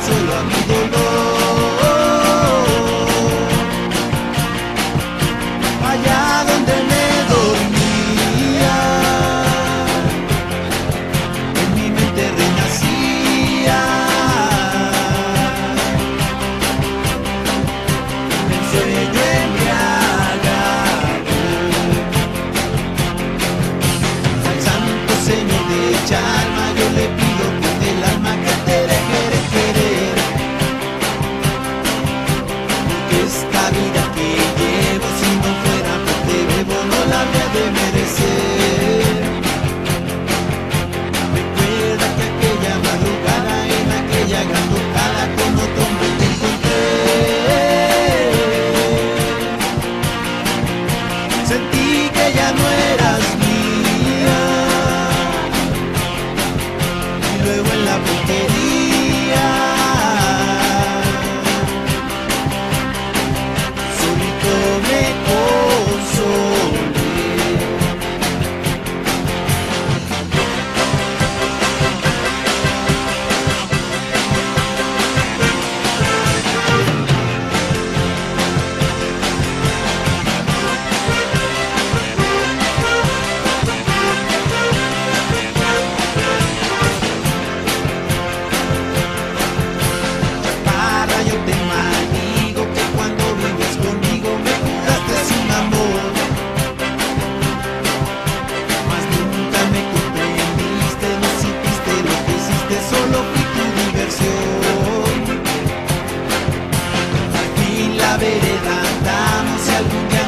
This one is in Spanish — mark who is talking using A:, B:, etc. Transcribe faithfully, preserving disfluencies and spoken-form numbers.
A: solo a mi dolor. Allá donde me dormía, en mi mente renacía el sueño embriagado. Al santo Señor de Chalma yo le pido con el alma que te deje de querer, porque esta vida que llevo, si no fuera porque bebo, no la habría de merecer. Recuerda que aquella madrugada, en aquella gran tocada, con otro hombre te encontré. Sentí que ya no eras mía, y luego en la porquería solito me consolé. Chaparra, yo te maldigo que cuando vives conmigo me juraste sin amor, mas nunca me comprendiste, no sentiste lo que hiciste, solo fui tu diversión. Al fin la vereda andamos y algún día